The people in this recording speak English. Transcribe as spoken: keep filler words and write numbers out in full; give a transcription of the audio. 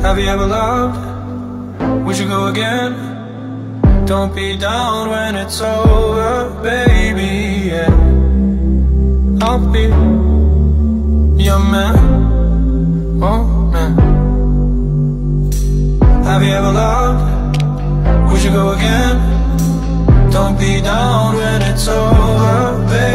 Have you ever loved? Would you go again? Don't be down when it's over, baby, yeah. I'll be your man, oh man. Have you ever loved? Would you go again? Don't be down when it's over, baby.